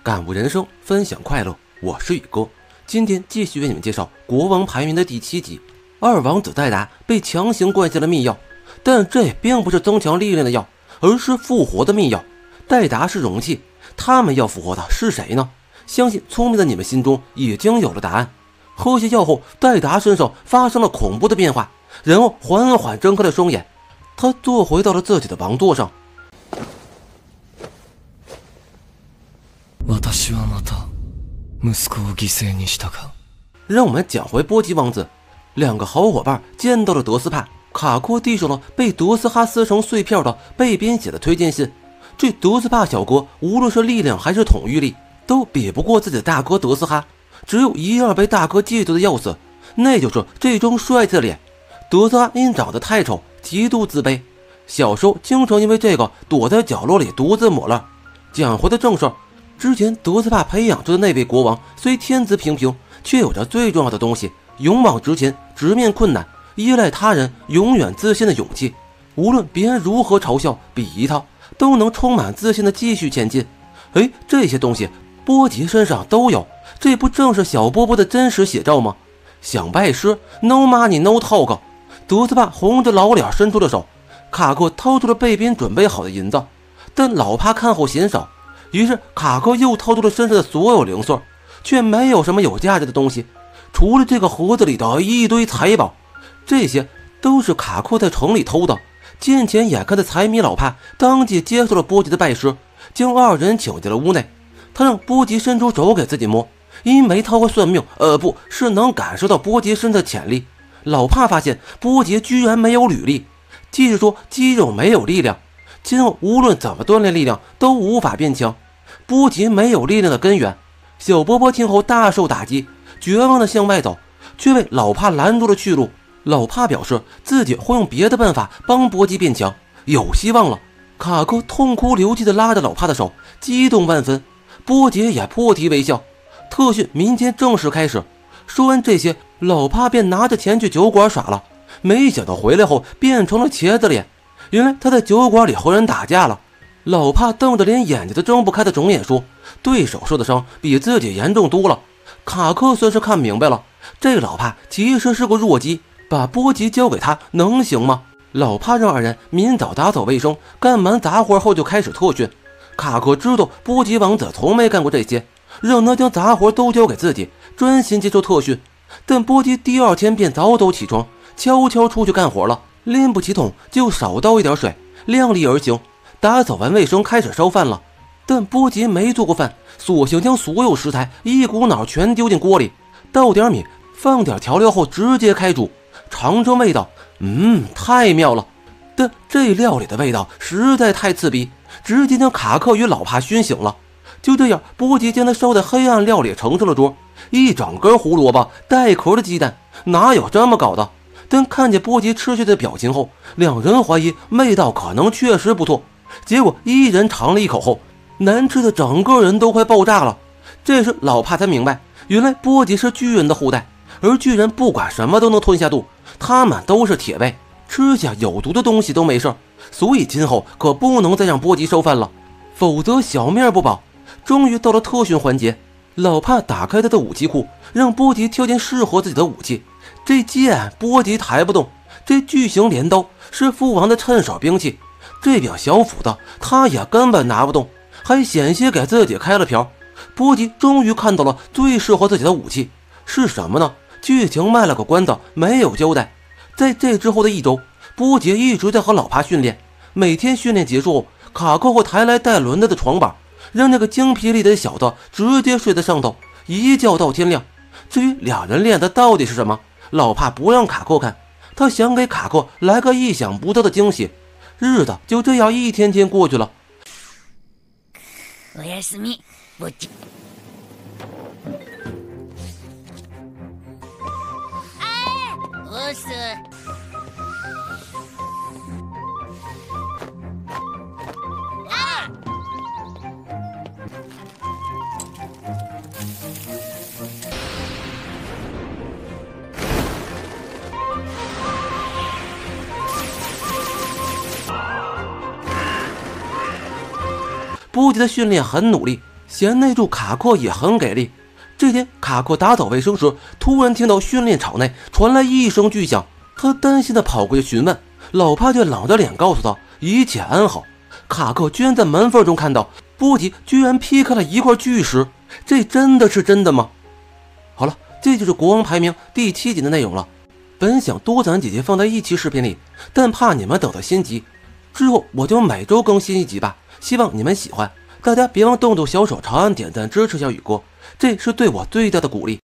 感悟人生，分享快乐。我是宇哥，今天继续为你们介绍国王排名的第7集。二王子戴达被强行灌下了秘药，但这并不是增强力量的药，而是复活的秘药。戴达是容器，他们要复活的是谁呢？相信聪明的你们心中已经有了答案。喝下药后，戴达身上发生了恐怖的变化，然后缓缓睁开了双眼，他坐回到了自己的王座上。让我们讲回波吉王子，两个好伙伴见到了德斯帕，卡阔递上了被德斯哈撕成碎片的被编写的推荐信。这德斯帕小哥无论是力量还是统御力，都比不过自己的大哥德斯哈，只有一样被大哥嫉妒的要死，那就是这张帅气的脸。德斯哈因长得太丑，极度自卑，小时候经常因为这个躲在角落里独自抹泪。讲回的正事，之前德斯帕培养出的那位国王虽天资平平，却有着最重要的东西：勇往直前，直面困难，依赖他人，永远自信的勇气。无论别人如何嘲笑鄙夷他，都能充满自信的继续前进。这些东西波吉身上都有，这不正是小波波的真实写照吗？想拜师 ，No money no talk。德斯帕红着老脸伸出了手，卡克掏出了贝宾准备好的银子，但老帕看后嫌少，于是卡克又掏出了身上的所有零碎，却没有什么有价值的东西，除了这个盒子里的一堆财宝，这些都是卡克在城里偷的。见钱眼开的财迷老帕当即接受了波吉的拜师，将二人请进了屋内。他让波吉伸出手给自己摸，因为他会算命，不是能感受到波吉身的潜力。老帕发现波吉居然没有履历，即是说肌肉没有力量，今后无论怎么锻炼力量都无法变强。波吉没有力量的根源。小波波听后大受打击，绝望地向外走，却被老帕拦住了去路。老帕表示自己会用别的办法帮波吉变强，有希望了。卡克痛哭流涕地拉着老帕的手，激动万分。波吉也破涕为笑。特训民间正式开始。说完这些，老帕便拿着钱去酒馆耍了。没想到回来后变成了茄子脸，原来他在酒馆里和人打架了。老帕瞪着连眼睛都睁不开的肿眼说，对手受的伤比自己严重多了。卡克算是看明白了，这老帕其实是个弱鸡，把波吉交给他能行吗？老帕让二人明早打扫卫生，干完杂活后就开始特训。卡克知道波吉王子从没干过这些，让他将杂活都交给自己，专心接受特训。但波吉第二天便早早起床，悄悄出去干活了，拎不起桶就少倒一点水，量力而行。打扫完卫生开始烧饭了，但波吉没做过饭，索性将所有食材一股脑全丢进锅里，倒点米，放点调料后直接开煮。尝尝味道，太妙了。但这料理的味道实在太刺鼻，直接将卡克与老帕熏醒了。就这样，波吉将他烧的黑暗料理盛上了桌，一整根胡萝卜，带壳的鸡蛋，哪有这么搞的？但看见波吉吃下的表情后，两人怀疑味道可能确实不错。结果一人尝了一口后，难吃的整个人都快爆炸了。这时老帕才明白，原来波吉是巨人的后代，而巨人不管什么都能吞下肚，他们都是铁胃，吃下有毒的东西都没事，所以今后可不能再让波吉烧饭了，否则小命不保。终于到了特训环节，老帕打开他的武器库，让波吉挑件适合自己的武器。这剑波吉抬不动，这巨型镰刀是父王的趁手兵器，这柄小斧子他也根本拿不动，还险些给自己开了瓢。波吉终于看到了最适合自己的武器是什么呢？剧情卖了个关子，没有交代。在这之后的1周，波吉一直在和老帕训练，每天训练结束后，卡克会抬来带轮子的床板，让那个精疲力竭的小子直接睡在上头，一觉到天亮。至于两人练的到底是什么，老帕不让卡克看，他想给卡克来个意想不到的惊喜。日子就这样一天天过去了。 おやすみ、ぼっち。おっす。 波吉的训练很努力， 贤内助卡阔也很给力。这天，卡阔打扫卫生时，突然听到训练场内传来一声巨响，他担心地跑过去询问，老帕却冷着脸告诉他一切安好。卡克居然在门缝中看到波吉居然劈开了一块巨石，这真的是真的吗？好了，这就是国王排名第7集的内容了。本想多攒几集放在一期视频里，但怕你们等到新集，之后我就每周更新一集吧，希望你们喜欢。大家别忘动动小手长按点赞支持小雨哥，这是对我最大的鼓励。